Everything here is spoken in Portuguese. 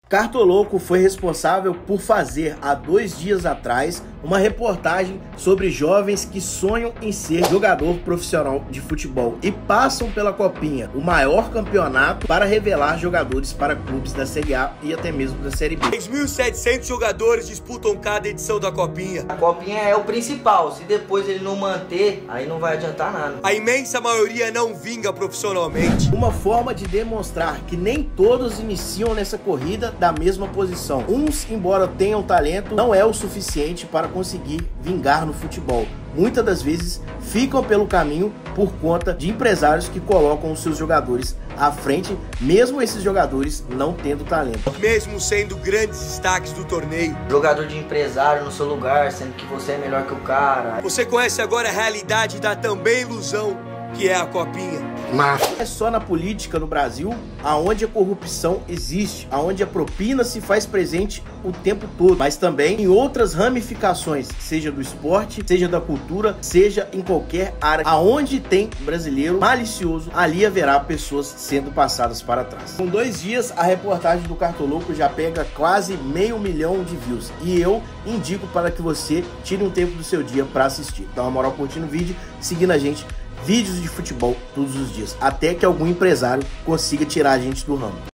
Cartoloco foi responsável por fazer, há 2 dias atrás, uma reportagem sobre jovens que sonham em ser jogador profissional de futebol e passam pela Copinha, o maior campeonato para revelar jogadores para clubes da Série A e até mesmo da Série B. 3.700 jogadores disputam cada edição da Copinha. A Copinha é o principal, se depois ele não manter, aí não vai adiantar nada. A imensa maioria não vinga profissionalmente. Uma forma de demonstrar que nem todos iniciam nessa corrida da mesma posição. Uns, embora tenham talento, não é o suficiente para conseguir vingar no futebol. Muitas das vezes ficam pelo caminho por conta de empresários que colocam os seus jogadores à frente, mesmo esses jogadores não tendo talento. Mesmo sendo grandes destaques do torneio. Jogador de empresário no seu lugar, sendo que você é melhor que o cara. Você conhece agora a realidade da também ilusão que é a Copinha. Mas é só na política no Brasil aonde a corrupção existe, aonde a propina se faz presente o tempo todo, mas também em outras ramificações, seja do esporte, seja da cultura, seja em qualquer área. Aonde tem brasileiro malicioso, ali haverá pessoas sendo passadas para trás. Com 2 dias, a reportagem do Cartoloco já pega quase 500 mil de views e eu indico para que você tire um tempo do seu dia para assistir. Dá uma moral curtindo o vídeo, seguindo a gente, vídeos de futebol todos os dias, até que algum empresário consiga tirar a gente do ramo.